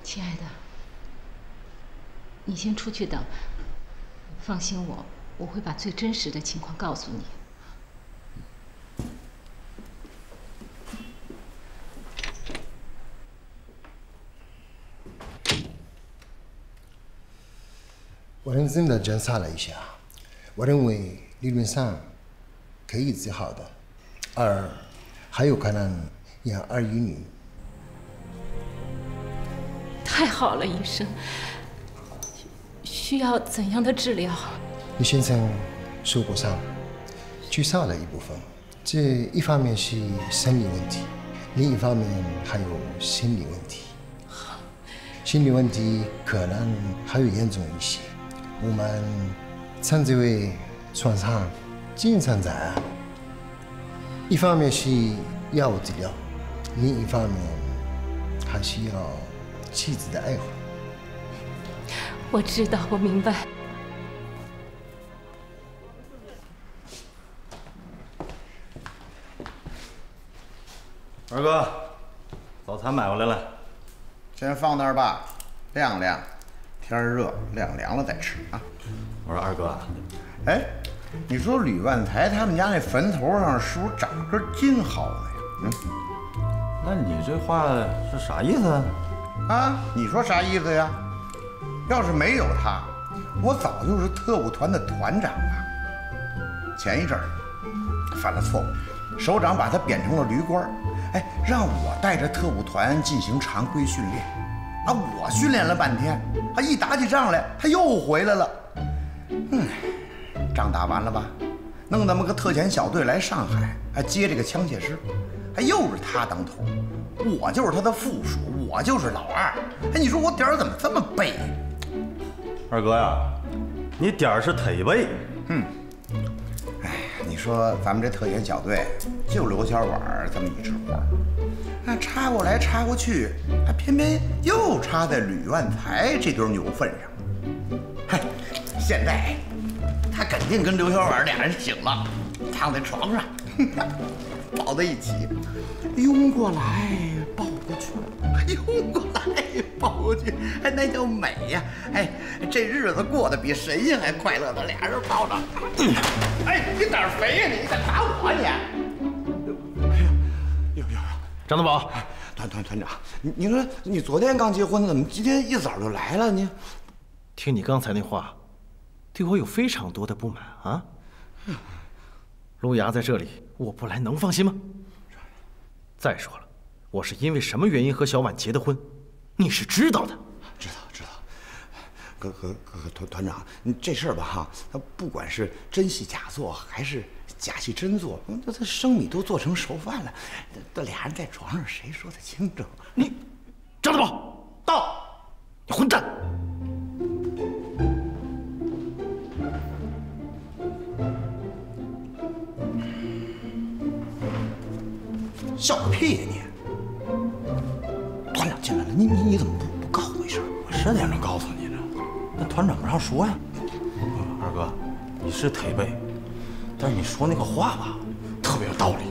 亲爱的，你先出去等。放心我会把最真实的情况告诉你。 我认真的检查了一下，我认为理论上可以治好的，而还有可能养儿育女。 太好了，医生。需要怎样的治疗？ 你先生受过伤，沮丧了一部分，这一方面是生理问题，另一方面还有心理问题。心理问题可能还有严重一些，我们称之为创伤精神障碍。一方面是药物治疗，另一方面还需要妻子的爱护。 我知道，我明白。 二哥，早餐买回来了， 先放那儿吧，晾晾。天热，晾凉了再吃啊。 我说二哥， 哎，你说吕万才他们家那坟头上是不是长根金蒿呢？ 那你这话是啥意思啊？ 啊，你说啥意思呀？要是没有他，我早就是特务团的团长了。前一阵儿犯了错误，首长把他贬成了驴官，哎，让我带着特务团进行常规训练。啊，我训练了半天，他一打起仗来，他又回来了。仗打完了吧，弄那么个特遣小队来上海，还接这个枪械师，还又是他当头，我就是他的附属，我就是老二。哎，你说我点儿怎么这么背？ 二哥呀，你点儿是忒背。 哎，你说咱们这特遣小队就刘小婉这么一只活，那插过来插过去，还偏偏又插在吕万才这堆牛粪上。嗨，现在他肯定跟刘小婉俩人醒了，躺在床上，抱在一起，拥过来抱过去，拥过来抱过去，哎，那叫美呀！哎，这日子过得比神仙还快乐的，俩人抱着。哎，你胆儿肥呀你！你敢打我你？ 张德宝， 团长，你说你昨天刚结婚，怎么今天一早就来了呢？ 听你刚才那话，对我有非常多的不满啊！陆涯在这里，我不来能放心吗？再说了，我是因为什么原因和小婉结的婚，你是知道的。 知道。哥，团长，你这事儿吧哈，他不管是真戏假做还是假戏真做，他生米都做成熟饭了，这俩人在床上谁说得清楚？ 你，张德宝，到！你混蛋！ 笑个屁呀你！团长进来了，你怎么不告诉我一声？ 我是得能告诉你呢，那团长不让说呀。二哥，你是忒背，但是你说那个话吧，特别有道理。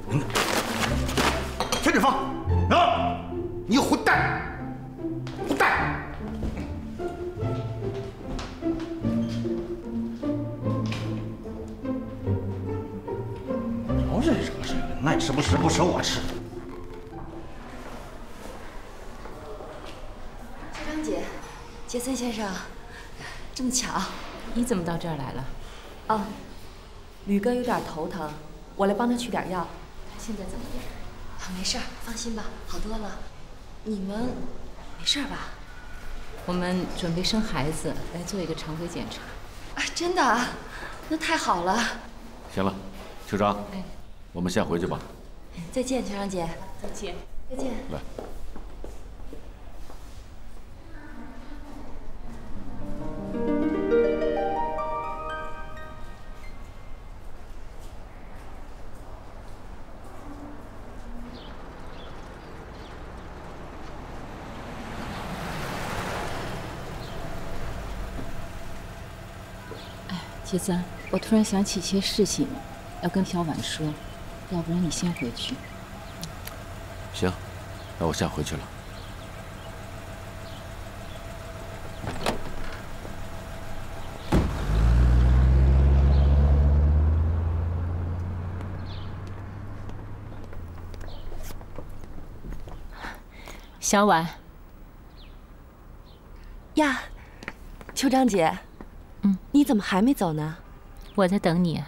陈志芳，你混蛋！混蛋！ 都是这个事，爱吃不吃，不吃我吃。 小张姐，杰森先生，这么巧， 你怎么到这儿来了？ 哦，吕哥有点头疼，我来帮他取点药。 他现在怎么样？ 没事儿，放心吧，好多了。你们没事吧？ 我们准备生孩子，来做一个常规检查。 啊，真的啊？那太好了。 行了，邱章，我们先回去吧。 再见，邱长姐。 再见。 再见。 来。 杰森，我突然想起一些事情，要跟小婉说，要不然你先回去。 行，那我先回去了。 小婉。 呀，秋张姐，你怎么还没走呢？ 我在等你。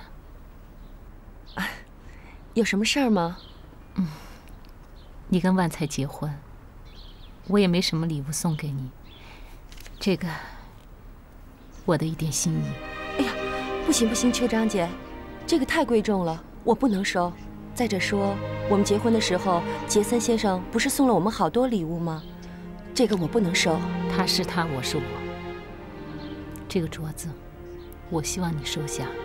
有什么事儿吗？ 你跟万才结婚，我也没什么礼物送给你，这个我的一点心意。 哎呀，不行不行，秋张姐，这个太贵重了，我不能收。再者说，我们结婚的时候，杰森先生不是送了我们好多礼物吗？这个我不能收。 他是他，我是我。这个镯子，我希望你收下。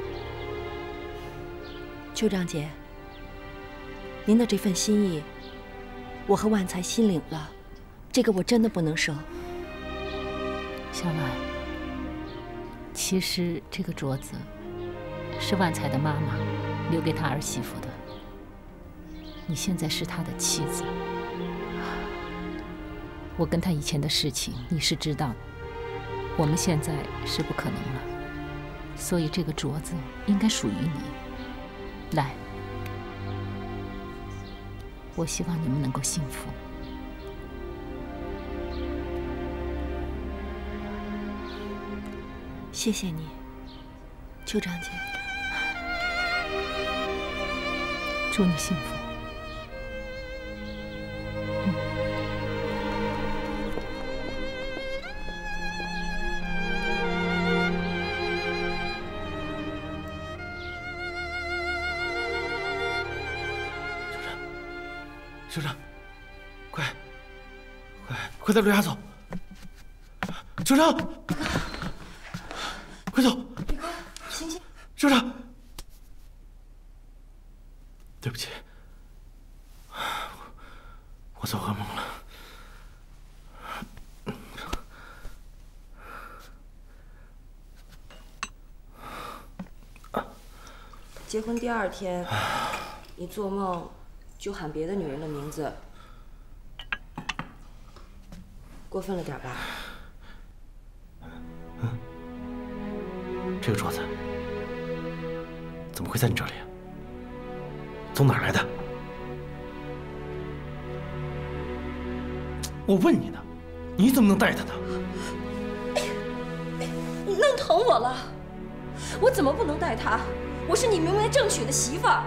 秋张姐，您的这份心意，我和万才心领了，这个我真的不能收。 小婉，其实这个镯子是万才的妈妈留给他儿媳妇的。你现在是他的妻子，我跟他以前的事情你是知道的，我们现在是不可能了，所以这个镯子应该属于你。来，我希望你们能够幸福。 谢谢你，秋张姐。 祝你幸福。 秋张，快带陆雅走！秋张，快走！ 李哥，醒醒！ 秋张，对不起，我做噩梦了。 结婚第2天，你做梦就喊别的女人的名字，过分了点吧？ 这个镯子怎么会在你这里？从哪儿来的？我问你呢，你怎么能带它呢？ 你弄疼我了！我怎么不能带她？我是你明媒正娶的媳妇儿。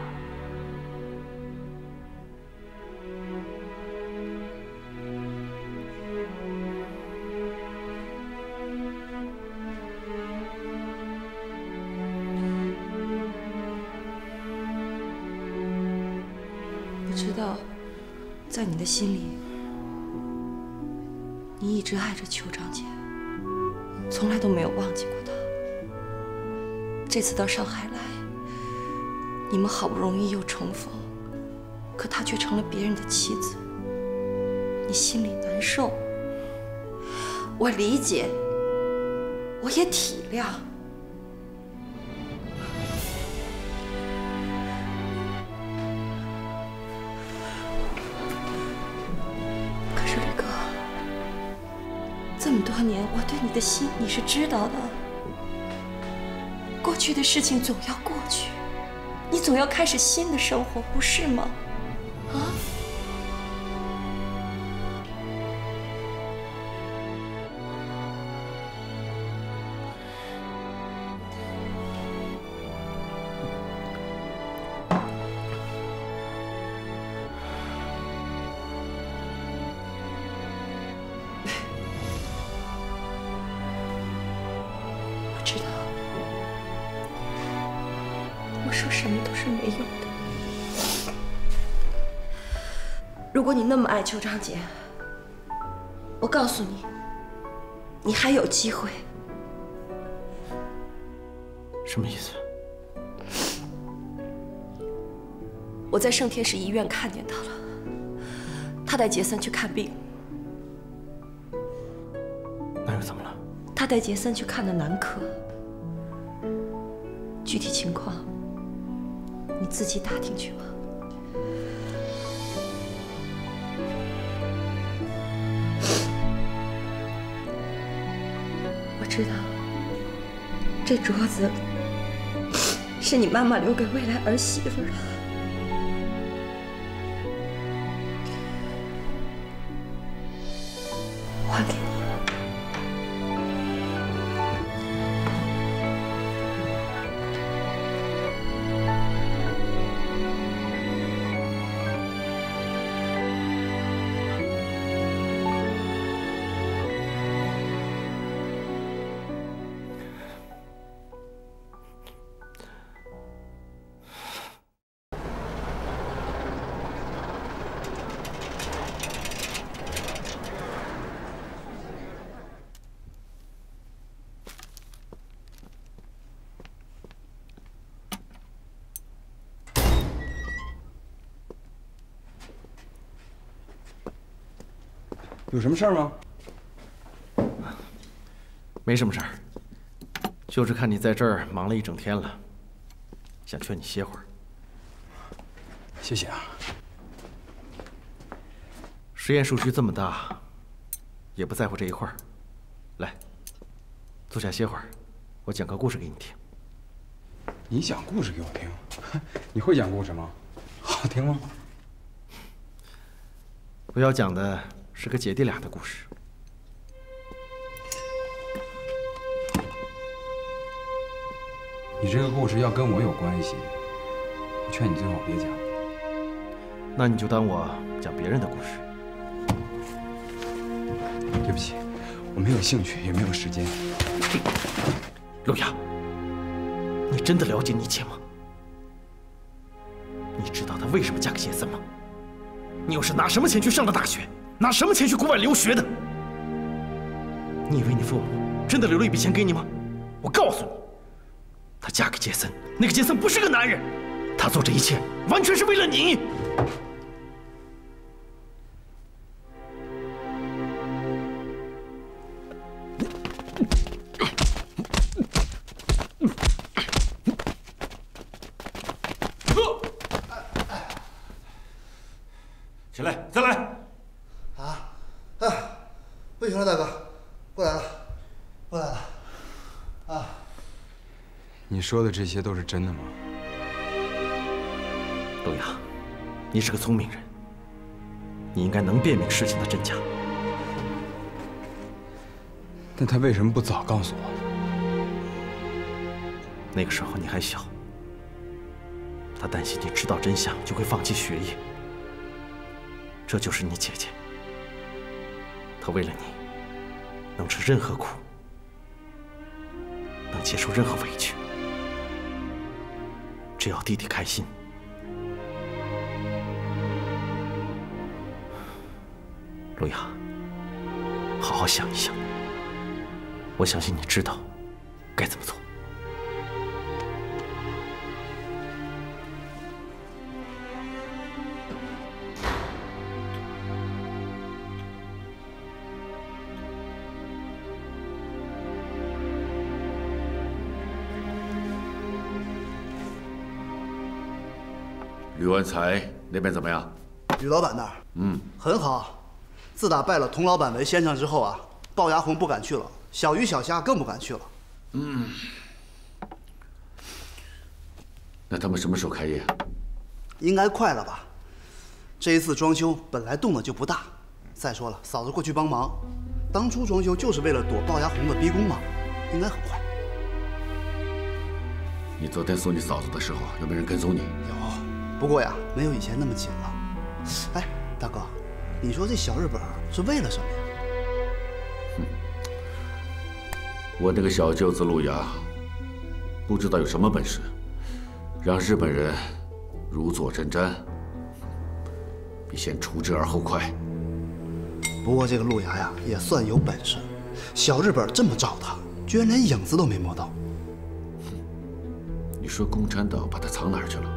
我知道，在你的心里，你一直爱着邱长姐，从来都没有忘记过她。这次到上海来，你们好不容易又重逢，可她却成了别人的妻子，你心里难受。我理解，我也体谅。可是李哥，这么多年我对你的心你是知道的。过去的事情总要过去，你总要开始新的生活，不是吗？啊？我知道。我说什么都是没用的。如果你那么爱邱长姐，我告诉你，你还有机会。 什么意思？ 我在圣天使医院看见他了，他带杰森去看病。 那又怎么了？ 他带杰森去看的男科，具体情况你自己打听去吧。我知道，这镯子是你妈妈留给未来儿媳妇的。 有什么事儿吗？ 没什么事儿，就是看你在这儿忙了一整天了，想劝你歇会儿。 谢谢啊。 实验数据这么大，也不在乎这一块儿。来，坐下歇会儿，我讲个故事给你听。 你讲故事给我听？你会讲故事吗？好听吗？ 我要讲的是个姐弟俩的故事。 你这个故事要跟我有关系，我劝你最好别讲。 那你就当我讲别人的故事。 对不起，我没有兴趣，也没有时间。 陆雅，你真的了解妮倩吗？你知道她为什么嫁给杰森吗？你又是拿什么钱去上的大学？拿什么钱去国外留学的？你以为你父母真的留了一笔钱给你吗？我告诉你，她嫁给杰森，那个杰森不是个男人，他做这一切完全是为了你。 起来，再来！ 不行了，大哥，不来了，不来了。 你说的这些都是真的吗？ 陆雅，你是个聪明人，你应该能辨明事情的真假。 但他为什么不早告诉我？ 那个时候你还小，他担心你知道真相就会放弃学业。这就是你姐姐，她为了你，能吃任何苦，能接受任何委屈，只要弟弟开心。陆雅，好好想一想，我相信你知道该怎么做。 吕万才那边怎么样？ 吕老板那儿，很好。自打拜了佟老板为先生之后啊，龅牙红不敢去了，小鱼小虾更不敢去了。 那他们什么时候开业？ 应该快了吧？这一次装修本来动的就不大，再说了，嫂子过去帮忙，当初装修就是为了躲龅牙红的逼宫嘛，应该很快。 你昨天送你嫂子的时候，有没有人跟踪你？ 有，不过呀，没有以前那么紧了。哎，大哥，你说这小日本是为了什么呀？ 我那个小舅子陆牙，不知道有什么本事，让日本人如坐针毡，比先除之而后快。 不过这个陆牙呀，也算有本事。小日本这么找他，居然连影子都没摸到。 你说共产党把他藏哪儿去了？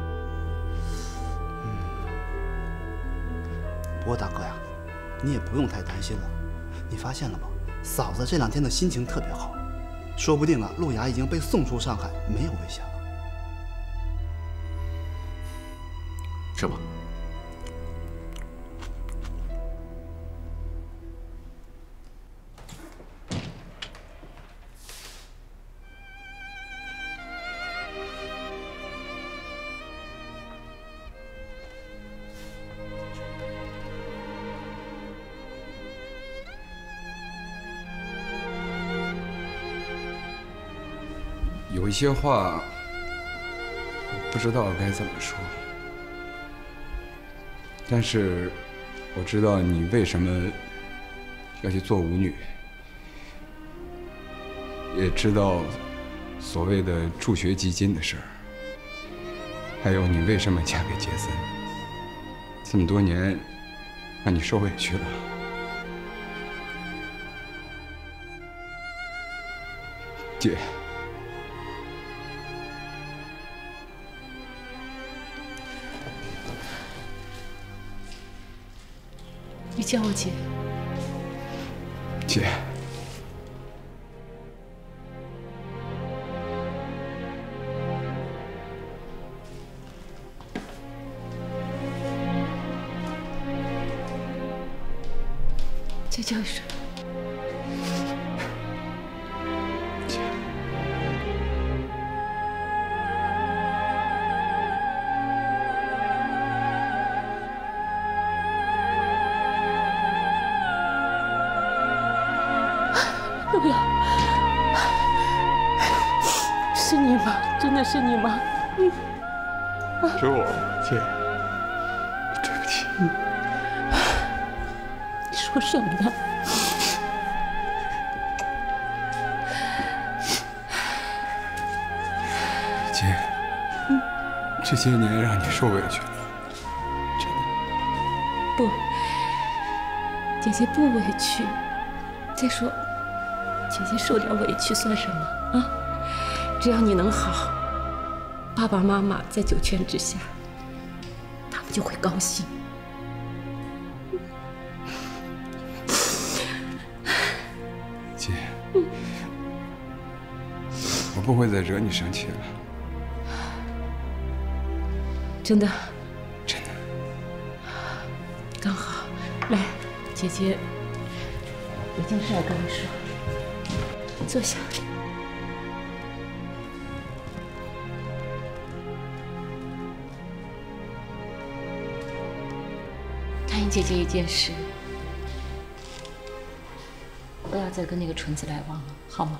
不过大哥呀，你也不用太担心了。你发现了吗？嫂子这2天的心情特别好，说不定啊，陆牙已经被送出上海，没有危险了。 吃吧。 有一些话，我不知道该怎么说，但是我知道你为什么要去做舞女，也知道所谓的助学基金的事儿，还有你为什么嫁给杰森，这么多年让你受委屈了。姐。 你叫我姐， 姐。 再叫一声。 姐。 陆瑶，是你吗？真的是你吗？ 是我，姐。对不起。 你说什么呢？ 姐，这些年让你受委屈了，真的。 不，姐姐不委屈。再说，姐姐受点委屈算什么啊？只要你能好，爸爸妈妈在九泉之下，他们就会高兴。 姐，我不会再惹你生气了。 真的？ 真的。 刚好，来，姐姐有件事要跟你说，坐下。答应姐姐一件事，不要再跟那个纯子来往了，好吗？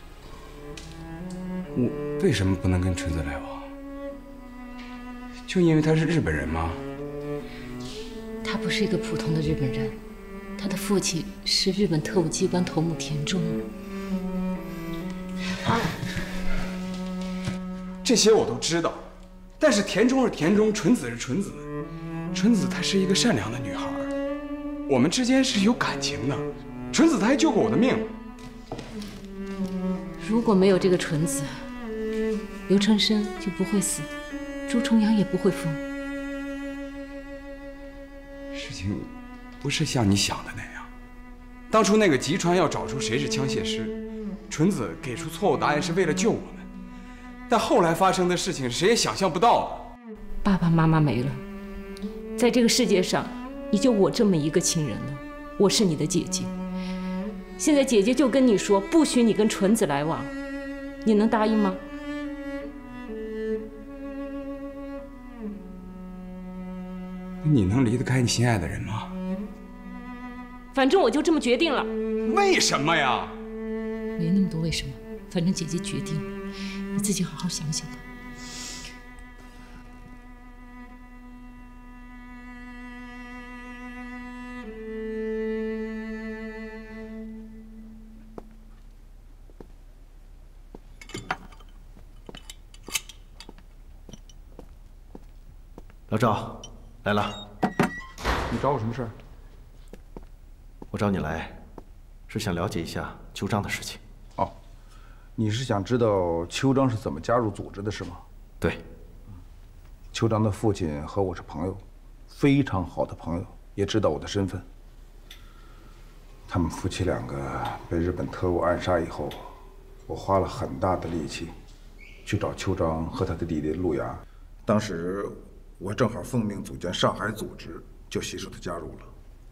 我为什么不能跟纯子来往？就因为他是日本人吗？ 他不是一个普通的日本人，他的父亲是日本特务机关头目田中。 这些我都知道，但是田中是田中，纯子是纯子。纯子她是一个善良的女孩，我们之间是有感情的。纯子她还救过我的命。 如果没有这个纯子，刘成生就不会死，朱重阳也不会疯。 事情不是像你想的那样。当初那个吉川要找出谁是枪械师，纯子给出错误答案是为了救我们，但后来发生的事情谁也想象不到的。 爸爸妈妈没了，在这个世界上，你就我这么一个亲人了。我是你的姐姐，现在姐姐就跟你说，不许你跟纯子来往，你能答应吗？ 你能离得开你心爱的人吗？ 反正我就这么决定了。 为什么呀？ 没那么多为什么，反正姐姐决定了，你自己好好想想吧。 老赵，来了。 你找我什么事儿？ 我找你来，是想了解一下邱章的事情。 哦，你是想知道邱章是怎么加入组织的，是吗？ 对。 邱章的父亲和我是朋友，非常好的朋友，也知道我的身份。他们夫妻两个被日本特务暗杀以后，我花了很大的力气去找邱章和他的弟弟陆崖。当时我正好奉命组建上海组织，就携手他加入了。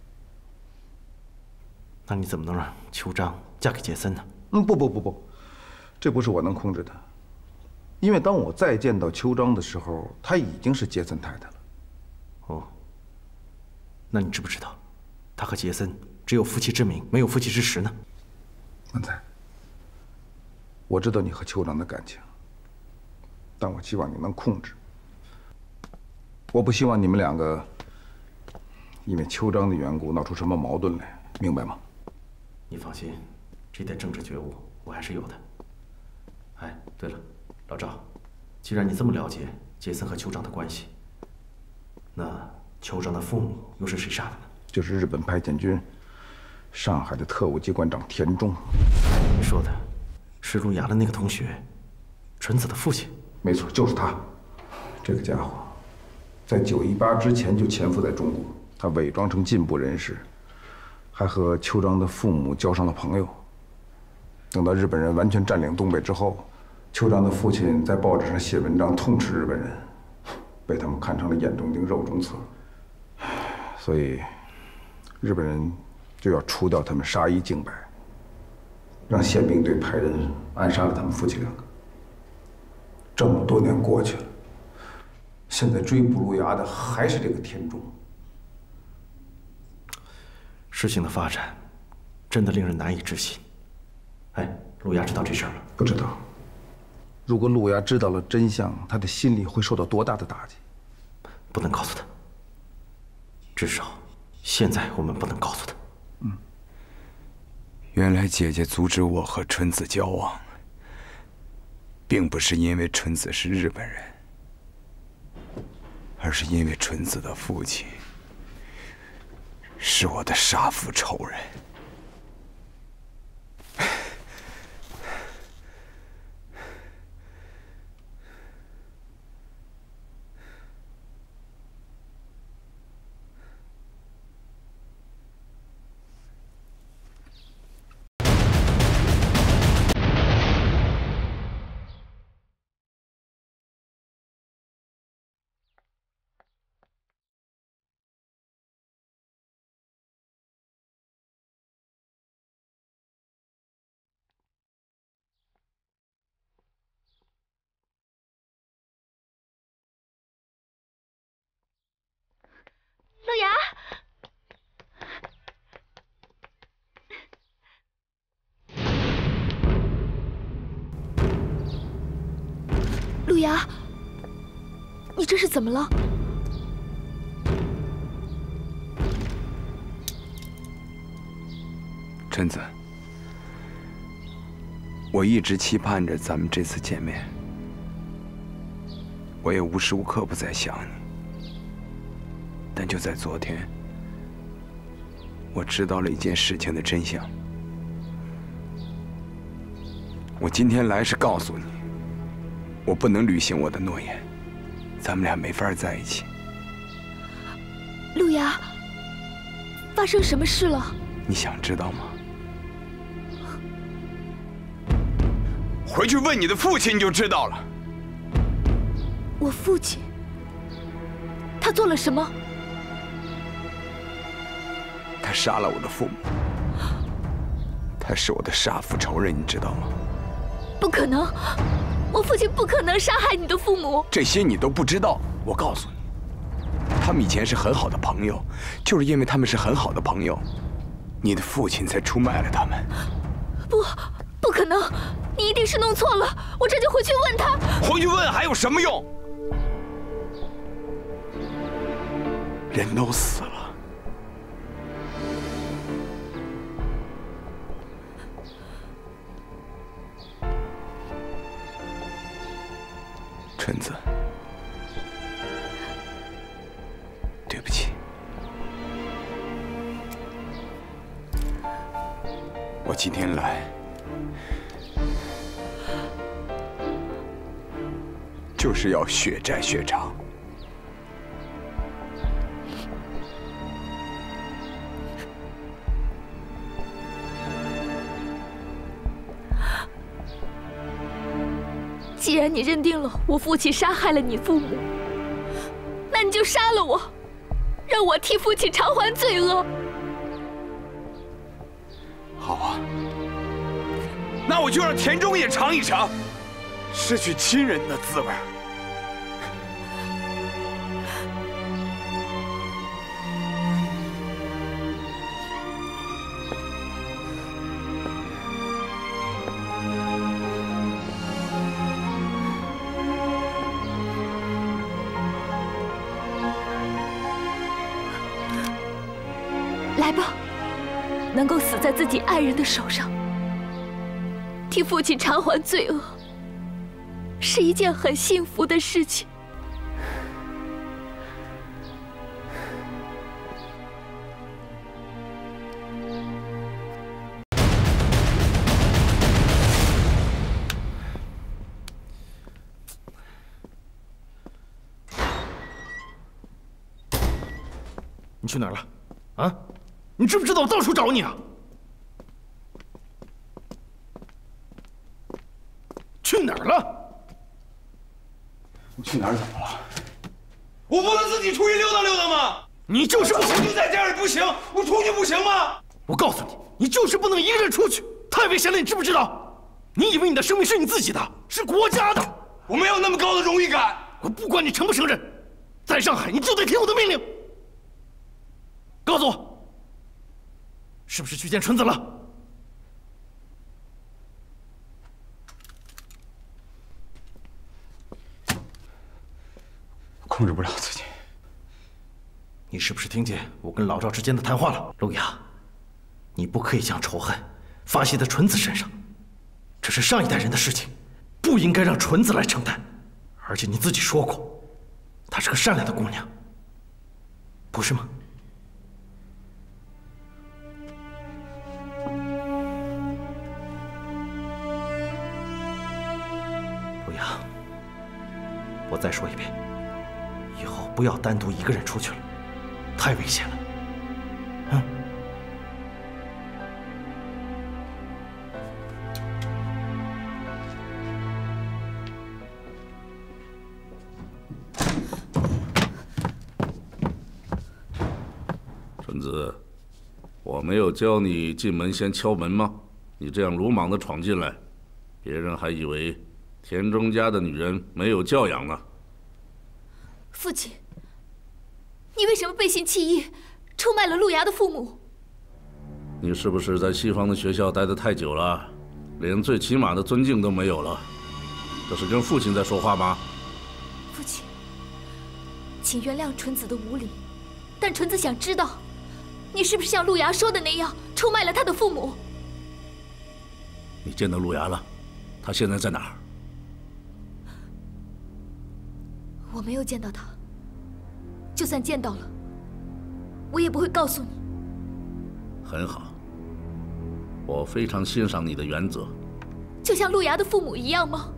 那你怎么能让邱章嫁给杰森呢？ 不，这不是我能控制的。因为当我再见到邱章的时候，她已经是杰森太太了。 哦，那你知不知道，他和杰森只有夫妻之名，没有夫妻之实呢？ 文才，我知道你和邱章的感情，但我希望你能控制。我不希望你们两个因为邱章的缘故闹出什么矛盾来，明白吗？ 你放心，这点政治觉悟我还是有的。哎，对了，老赵，既然你这么了解杰森和邱章的关系，那邱章的父母又是谁杀的呢？ 就是日本派遣军上海的特务机关长田中。 你说的是陆崖的那个同学，纯子的父亲？ 没错，就是他。这个家伙在9·18之前就潜伏在中国，他伪装成进步人士， 还和邱章的父母交上了朋友。等到日本人完全占领东北之后，邱章的父亲在报纸上写文章痛斥日本人，被他们看成了眼中钉、肉中刺。所以，日本人就要除掉他们，杀一儆百，让宪兵队派人暗杀了他们夫妻两个。这么多年过去了，现在追捕路牙的还是这个田中。 事情的发展真的令人难以置信。哎，路牙知道这事儿吗？ 不知道。如果路牙知道了真相，他的心里会受到多大的打击？ 不能告诉他。至少，现在我们不能告诉他。 原来姐姐阻止我和纯子交往，并不是因为纯子是日本人，而是因为纯子的父亲是我的杀父仇人。 路牙，路牙，你这是怎么了？ 纯子，我一直期盼着咱们这次见面，我也无时无刻不在想你。但就在昨天，我知道了一件事情的真相。我今天来是告诉你，我不能履行我的诺言，咱们俩没法在一起。 路牙，发生什么事了？ 你想知道吗？回去问你的父亲，你就知道了。 我父亲，他做了什么？ 他杀了我的父母，他是我的杀父仇人，你知道吗？ 不可能，我父亲不可能杀害你的父母。 这些你都不知道，我告诉你，他们以前是很好的朋友，就是因为他们是很好的朋友，你的父亲才出卖了他们。 不可能，你一定是弄错了，我这就回去问他。 回去问还有什么用？人都死了。纯子，对不起，我今天来就是要血债血偿。 既然你认定了我父亲杀害了你父母，那你就杀了我，让我替父亲偿还罪恶。 好啊，那我就让田中也尝一尝失去亲人的滋味。 来吧，能够死在自己爱人的手上，替父亲偿还罪恶，是一件很幸福的事情。 你去哪儿了？啊？ 你知不知道我到处找你啊？去哪儿了？ 你去哪儿怎么了？ 我不能自己出去溜达溜达吗？ 你就是不行， 我就在家里不行，我出去不行吗？ 我告诉你，你就是不能一个人出去，太危险了，你知不知道？你以为你的生命是你自己的，是国家的？ 我没有那么高的荣誉感。 我不管你承不承认，在上海你就得听我的命令。告诉我，是不是去见纯子了？ 控制不了自己。 你是不是听见我跟老赵之间的谈话了？陆雅，你不可以将仇恨发泄在纯子身上，这是上一代人的事情，不应该让纯子来承担。而且你自己说过，她是个善良的姑娘，不是吗？陆雅，我再说一遍，以后不要单独一个人出去了，太危险了。 纯子，我没有教你进门先敲门吗？你这样鲁莽地闯进来，别人还以为田中家的女人没有教养呢。 父亲，你为什么背信弃义，出卖了陆牙的父母？ 你是不是在西方的学校待得太久了，连最起码的尊敬都没有了？这是跟父亲在说话吗？ 父亲，请原谅纯子的无礼，但纯子想知道，你是不是像陆牙说的那样，出卖了他的父母？ 你见到陆牙了？他现在在哪儿？ 我没有见到他，就算见到了，我也不会告诉你。 很好，我非常欣赏你的原则。 就像陆牙的父母一样吗？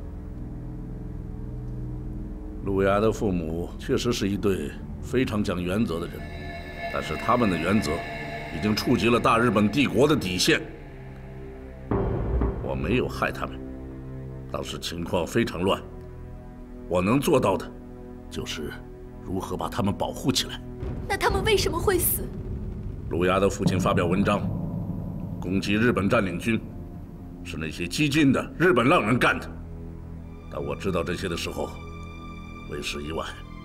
陆牙的父母确实是一对非常讲原则的人，但是他们的原则已经触及了大日本帝国的底线。我没有害他们，当时情况非常乱，我能做到的就是如何把他们保护起来。 那他们为什么会死？ 陆牙的父亲发表文章，攻击日本占领军，是那些激进的日本浪人干的。当我知道这些的时候，为时已晚。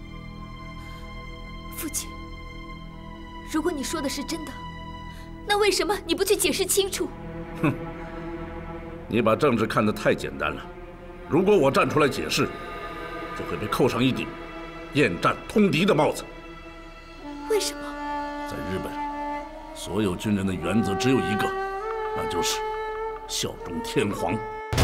父亲，如果你说的是真的，那为什么你不去解释清楚？ 哼，你把政治看得太简单了。如果我站出来解释，就会被扣上一顶厌战通敌的帽子。 为什么？ 在日本，所有军人的原则只有一个，那就是效忠天皇。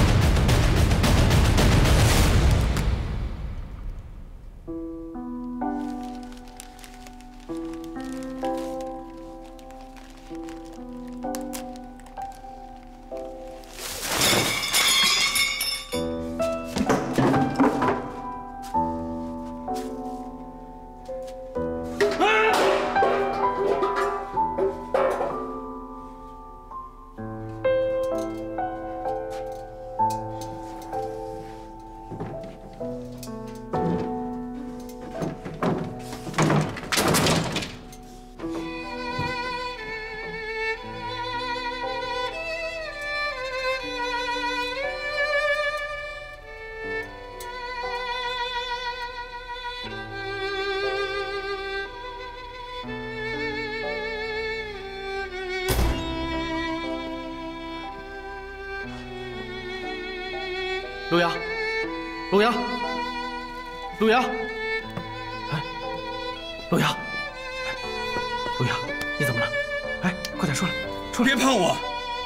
陆牙，陆牙，陆牙，哎，陆牙，陆牙，你怎么了？哎，快点出来，出来！ 别碰我！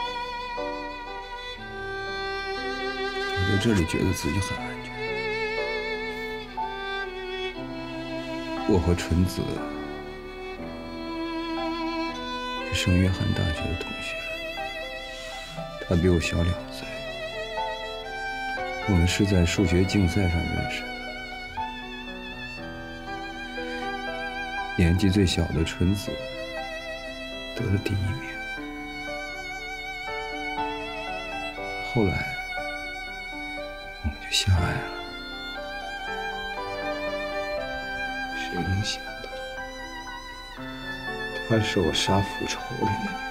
我在这里觉得自己很安全。我和纯子是圣约翰大学的同学，他比我小2岁。我们是在数学竞赛上认识的。年纪最小的纯子得了第1名。后来我们就相爱了。谁能想到，她是我杀父仇人的女儿。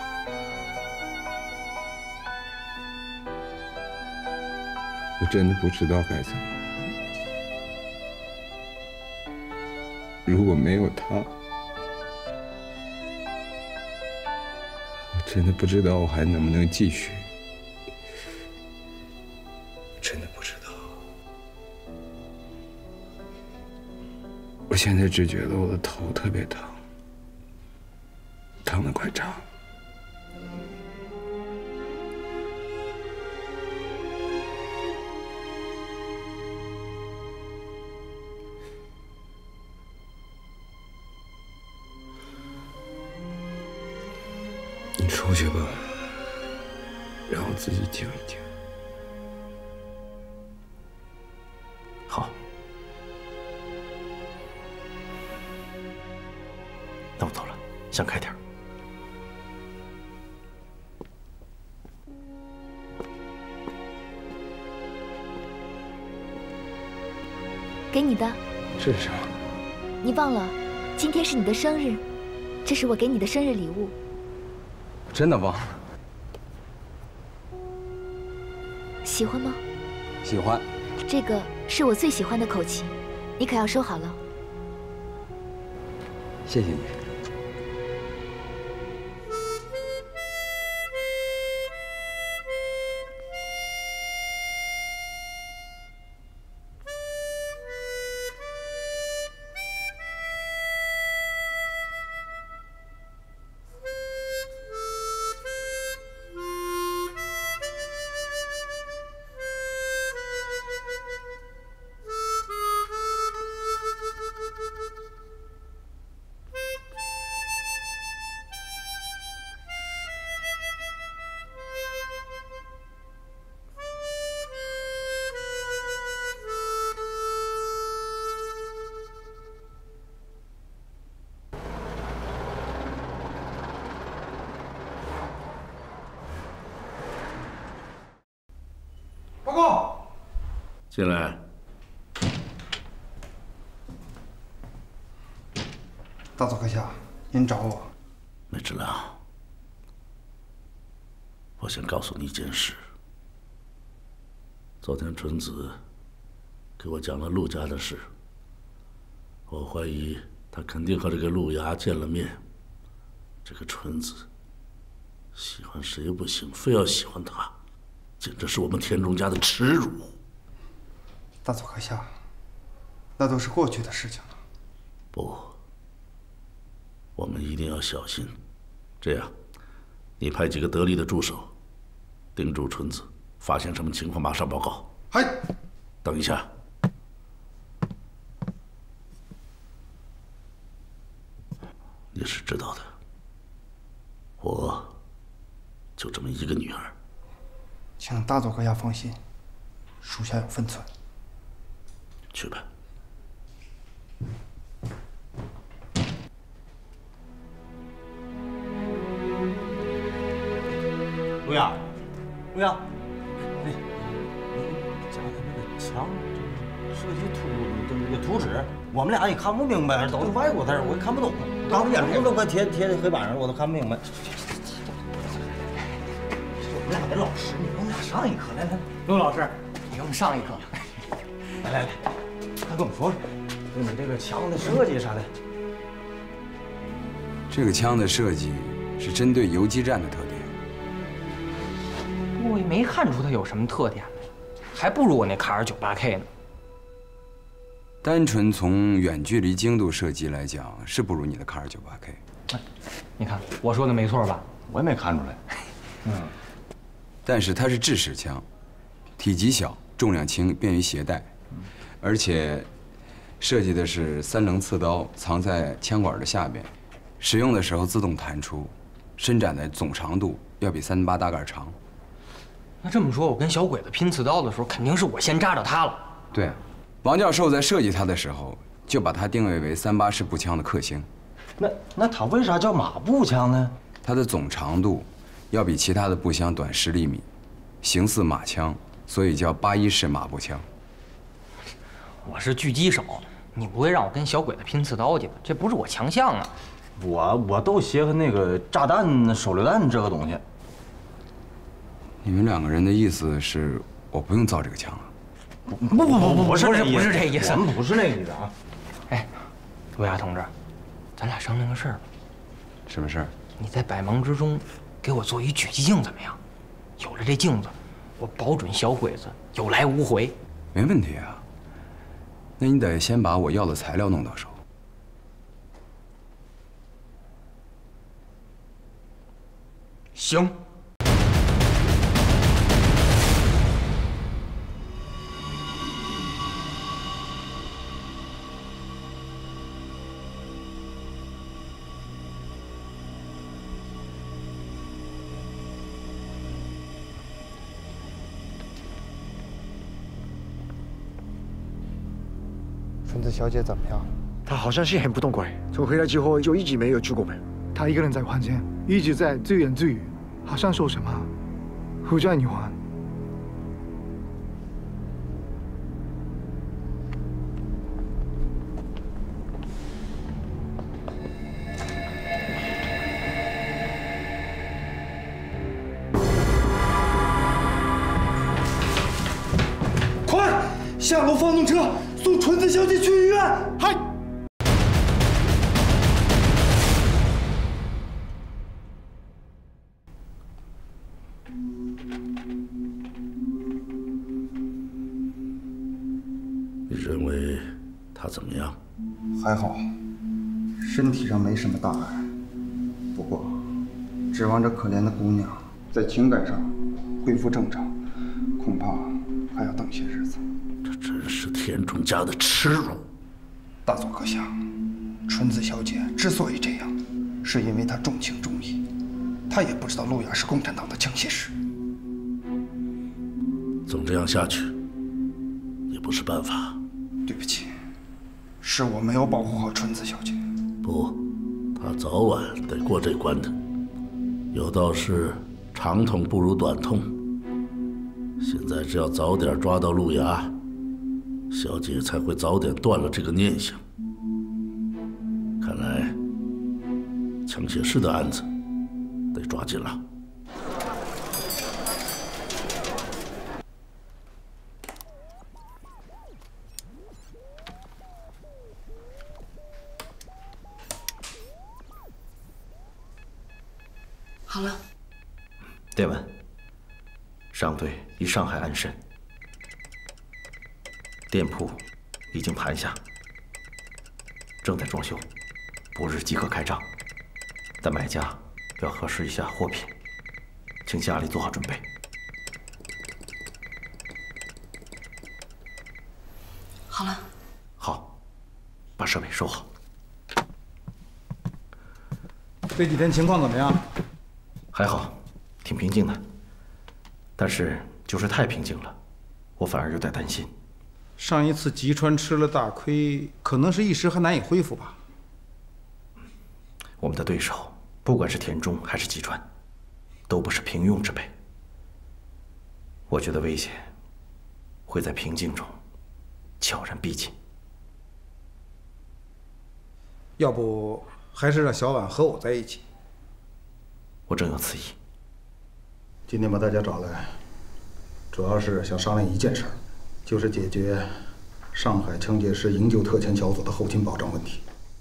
我真的不知道该怎么办。如果没有她，我真的不知道我还能不能继续。真的不知道。我现在只觉得我的头特别疼，疼得快炸了。你出去吧，让我自己静一静。 好，那我走了，想开点儿。 给你的。 这是什么？ 你忘了，今天是你的生日，这是我给你的生日礼物。 真的忘了。 喜欢吗？ 喜欢。 这个是我最喜欢的口琴，你可要收好了。 谢谢你。 进来。 大佐阁下，您找我？ 梅之良，我想告诉你一件事。昨天纯子给我讲了陆家的事，我怀疑他肯定和这个陆衙见了面。这个纯子喜欢谁不行，非要喜欢他，简直是我们田中家的耻辱。 大佐阁下，那都是过去的事情了。 不，我们一定要小心。这样，你派几个得力的助手，盯住纯子，发现什么情况马上报告。 嗨， 等一下。你是知道的，我就这么一个女儿。 请大佐阁下放心，属下有分寸。 去吧。 陆衙，陆衙，那家的那个墙设计那个图纸，我们俩也看不明白，都是外国字，我也看不懂。当时眼珠都快贴在黑板上，我都看不明白。我们俩的老师，你给我们俩上一课，来来， 陆老师，你给我们上一课。 来来来，快跟我们说说，你这个枪的设计啥的。 这个枪的设计是针对游击战的特点。 我也没看出它有什么特点来，还不如我那卡尔98K 呢。 单纯从远距离精度设计来讲，是不如你的卡尔98K。 你看我说的没错吧？ 我也没看出来。 但是它是制式枪，体积小，重量轻，便于携带，而且设计的是3棱刺刀，藏在枪管的下边，使用的时候自动弹出，伸展的总长度要比308大杆长。 那这么说，我跟小鬼子拼刺刀的时候，肯定是我先扎着他了。 对，王教授在设计它的时候，就把它定位为38式步枪的克星。 那他为啥叫马步枪呢？ 它的总长度要比其他的步枪短10厘米，形似马枪，所以叫81式马步枪。 我是狙击手，你不会让我跟小鬼子拼刺刀去吧？这不是我强项啊。 我都学个那个炸弹、手榴弹这个东西。 你们2个人的意思是我不用造这个枪啊？ 不是这意思， 我们不是那个意思啊。 哎，陆亚同志，咱俩商量个事儿吧。 什么事儿？ 你在百忙之中给我做一狙击镜怎么样？有了这镜子，我保准小鬼子有来无回。 没问题啊。那你得先把我要的材料弄到手。 行。 纯子小姐怎么样？ 她好像是很不痛快，从回来之后就一直没有出过门。她一个人在房间，一直在自言自语，好像说什么“我爱你还”。 快，下楼放动车，送纯子小姐去医院。嗨。 你认为他怎么样？ 还好，身体上没什么大碍。不过，指望这可怜的姑娘在情感上恢复正常，恐怕还要等些日子。 这真是田中家的耻辱！ 大佐阁下，纯子小姐之所以这样，是因为她重情重义，她也不知道陆雅是共产党的枪械师。 总这样下去，也不是办法。 对不起，是我没有保护好纯子小姐。 不，她早晚得过这关的。有道是长痛不如短痛。现在只要早点抓到陆雅，小姐才会早点断了这个念想。看来枪械师的案子得抓紧了。 好了。 电文，上队已上海安审，店铺已经盘下，正在装修，不日即可开张。但买家要核实一下货品，请家里做好准备。 好了。 好，把设备收好。 这几天情况怎么样？ 还好，挺平静的。但是就是太平静了，我反而有点担心。 上一次吉川吃了大亏，可能是一时还难以恢复吧。 我们的对手，不管是田中还是吉川，都不是平庸之辈。我觉得危险会在平静中悄然逼近。 要不还是让小婉和我在一起。 我正有此意。 今天把大家找来，主要是想商量一件事，就是解决上海枪械师营救特遣小组的后勤保障问题。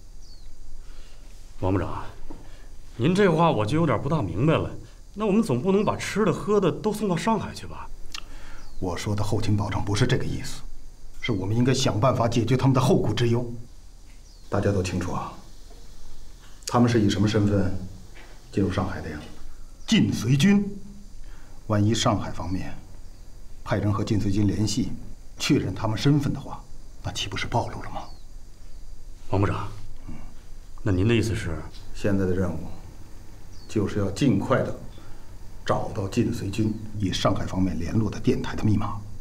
王部长，您这话我就有点不大明白了。那我们总不能把吃的喝的都送到上海去吧？ 我说的后勤保障不是这个意思，是我们应该想办法解决他们的后顾之忧。大家都清楚啊，他们是以什么身份进入上海的呀？晋绥军。万一上海方面派人和晋绥军联系，确认他们身份的话，那岂不是暴露了吗？ 王部长，那您的意思是， 现在的任务就是要尽快的找到晋绥军与上海方面联络的电台的密码。